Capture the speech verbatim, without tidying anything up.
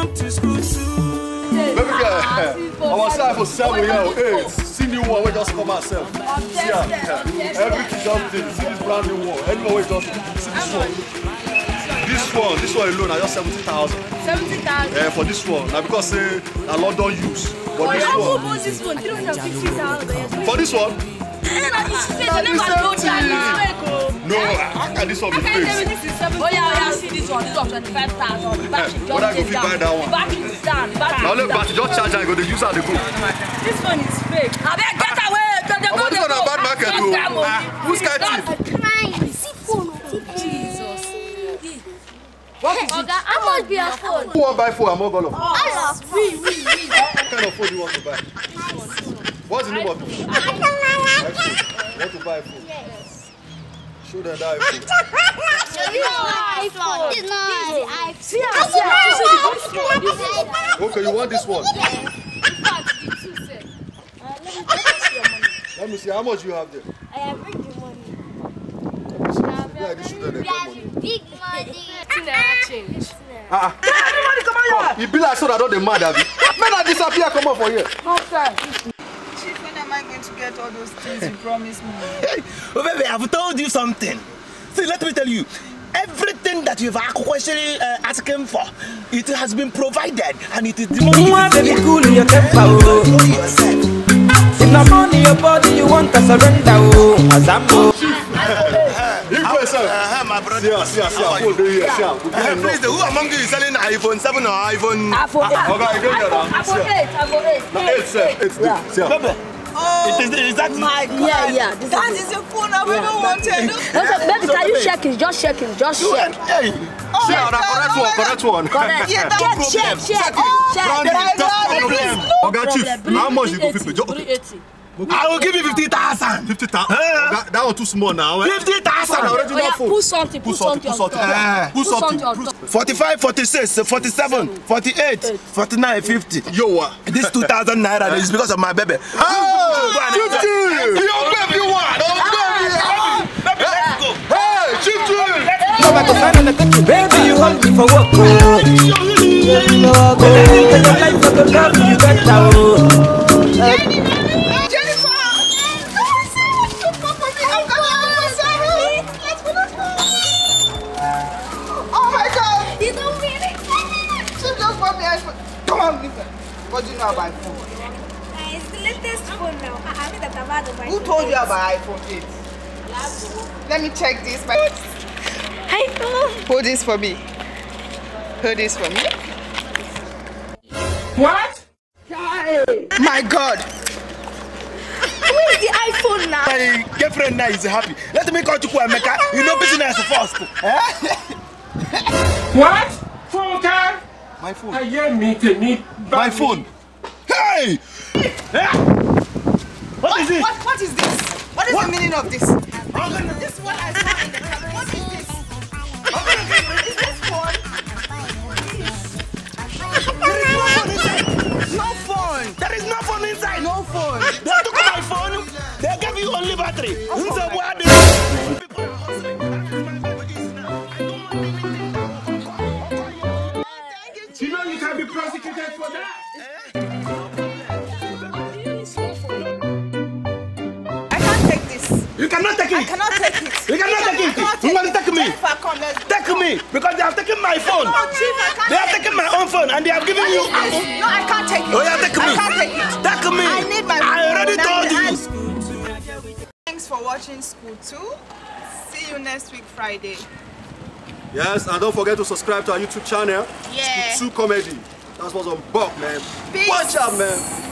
Welcome to school too. Let me get I was saying for seven years, eight. See new one, we just come ourselves. See everything just did. See this brand new one. Everyone we just see this one. This one, this one alone, I just seventy thousand. Seventy thousand. Yeah, for this one. Now because say uh, a lot don't use. But this one. This one, you don't have fifty thousand. For this one. No, how can this one be fixed? Oh yeah, yeah, see this one. This one twenty-five thousand. What I go fit buy that one? The battery is down. Now let battery just charge and go to use how they go. This one is fake. I beg get away. But this one a bad market too. Who's Skit? Jesus. What is it? How much be a phone? Who want buy phone? I'm not gonna. Allah. We, we, we. What kind of phone do you want to buy? What's the name of the phone? iPhone. You want to buy a phone? Yes. Show them that iPhone. iPhone. It's not the iPhone. See, see, okay, you want this one? Yes. Let me see how much you have there. I have big money. Yeah, this should have money. Big money. Change. Ah, everybody come on here. You be like so that don't they mad at me. Men are disappear. Come on for here. Okay. Chief, when am I going to get all those things you promised me? Hey, oh baby, I've told you something. See, let me tell you. Everything that you've actually uh, asking for, it has been provided, and it is the money. You want baby cool in your temper. If not money your body, you want to surrender. Azambo. You go yourself. My brother. See, see, see. Hold there here. See. Please, who among you is selling iPhone seven or iPhone? iPhone eight. Okay, go here now. iPhone eight. iPhone eight. Now eight, sir. Eight. See. Oh, it is, is that my God. Yeah, yeah. This that is a phone I've ever wanted. Baby, can you check it? Just check it. Just check. Hey. Oh, yeah, the correct one, correct one. Correct. Yeah, no check, problem. check, check. Check. Okay, Chief, how much you go fit? I will give you fifty thousand. Fifty thousand. That, that one too small now. Eh? Fifty thousand. Oh, yeah, put something. Put something. Put something. Uh, put something. Forty-five, forty-six, forty-seven, forty-eight, forty-nine, fifty. Yo, uh. This two thousand naira is because of my baby. Oh, fifty. Yo, baby, you want? Oh, baby, let's go. Hey, fifty. Baby, you hold me for work. You know I go. Take a life for the love you got now. Come on, listen. What do you know about iPhone? Uh, it's the latest phone now. I mean that I've had on my Who told you about iPhone eight? Let me check this. My... iPhone. Hold this for me. Hold this for me. What? My God. Where is the iPhone now? My girlfriend now is happy. Let me call to Kwameka. You know business first. What? Phone card? My phone. I hear me to meet My phone. Hey! What is it? What, what is this? What is What? the meaning of this? Gonna... This is what I saw in the camera. What is this? Is this phone? No phone. There is no phone inside. No phone. They took my phone. They gave you only battery. You know you can be prosecuted for that. I can't take this. You cannot take I it. cannot take it. You cannot take it. You want to take me? Jennifer, come, let's go. Take me because they have taken my phone. No, Chief, I can't They have take taken my own phone and they have given you. What is this? No, I can't take it. Oh yeah, take me. I can't take it. Take me. I need my I already phone. told I- you. Thanks for watching School two. See you next week Friday. Yes, and don't forget to subscribe to our YouTube channel. Yeah. Skit two Comedy. That's what's on Buck, man. Peace. Watch out, man.